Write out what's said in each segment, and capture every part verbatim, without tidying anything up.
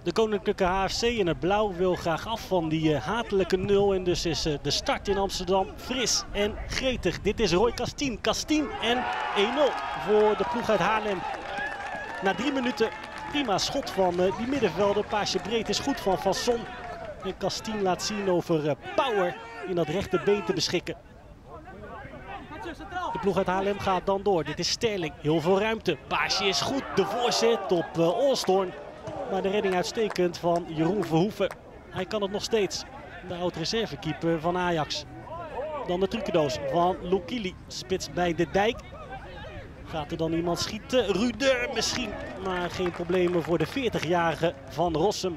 De Koninklijke H F C in het blauw wil graag af van die uh, hatelijke nul. En dus is uh, de start in Amsterdam fris en gretig. Dit is Roy Castien. Castien en één nul voor de ploeg uit Haarlem. Na drie minuten prima schot van uh, die middenvelder. Paasje breed is goed van Van Son. En Castien laat zien over uh, power in dat rechterbeen te beschikken. De ploeg uit Haarlem gaat dan door. Dit is Sterling. Heel veel ruimte. Paasje is goed. De voorzet op uh, Olstorn. Maar de redding uitstekend van Jeroen Verhoeven. Hij kan het nog steeds. De oud-reservekeeper van Ajax. Dan de trucendoos van Lukili. Spits bij de dijk. Gaat er dan iemand schieten? Ruder misschien. Maar geen problemen voor de veertigjarige van Rossum.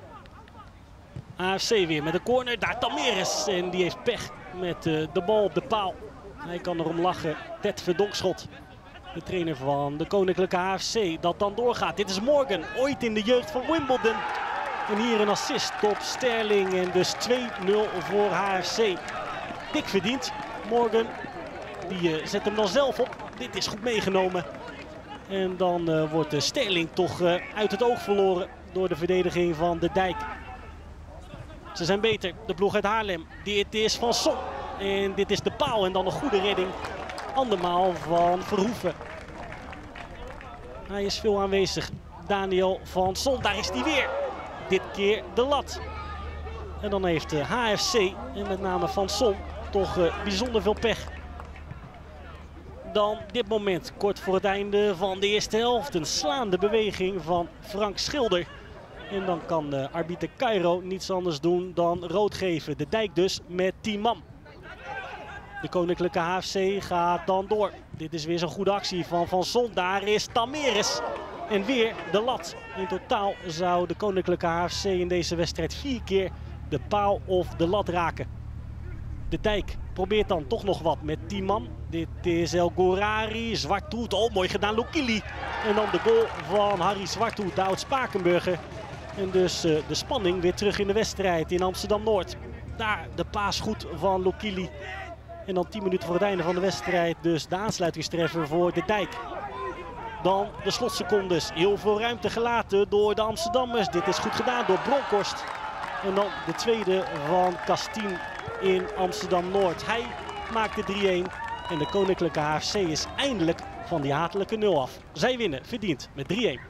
A F C weer met een corner. Daar Tameres. En die heeft pech met uh, de bal op de paal. Hij kan erom lachen. Ted Verdonkschot. De trainer van de Koninklijke H F C dat dan doorgaat. Dit is Morgan, ooit in de jeugd van Wimbledon. En hier een assist op Sterling en dus twee nul voor H F C. Dik verdiend. Morgan die uh, zet hem dan zelf op. Dit is goed meegenomen. En dan uh, wordt uh, Sterling toch uh, uit het oog verloren door de verdediging van de dijk. Ze zijn beter, de ploeg uit Haarlem. Dit is Van Son. En dit is de paal en dan een goede redding. Andermaal van Verhoeven. Hij is veel aanwezig. Daniel Van Son, daar is hij weer. Dit keer de lat. En dan heeft de H F C en met name Van Son toch uh, bijzonder veel pech. Dan dit moment, kort voor het einde van de eerste helft. Een slaande beweging van Frank Schilder. En dan kan uh, arbiter Cairo niets anders doen dan rood geven. De dijk dus met tien man. De Koninklijke H F C gaat dan door. Dit is weer zo'n goede actie van Van Son. Daar is Tameres. En weer de lat. In totaal zou de Koninklijke H F C in deze wedstrijd vier keer de paal of de lat raken. De dijk probeert dan toch nog wat met tien man. Dit is El Gorari. Zwarthoed. Oh, mooi gedaan, Lukili. En dan de goal van Harry Zwarthoed, de oud-Spakenburger. En dus uh, de spanning weer terug in de wedstrijd in Amsterdam-Noord. Daar de paas goed van Lukili. En dan tien minuten voor het einde van de wedstrijd dus de aansluitingstreffer voor de dijk. Dan de slotsecondes. Heel veel ruimte gelaten door de Amsterdammers. Dit is goed gedaan door Bronkhorst. En dan de tweede van Castien in Amsterdam-Noord. Hij maakt de drie-een. En de Koninklijke H F C is eindelijk van die hatelijke nul af. Zij winnen verdiend met drie-een.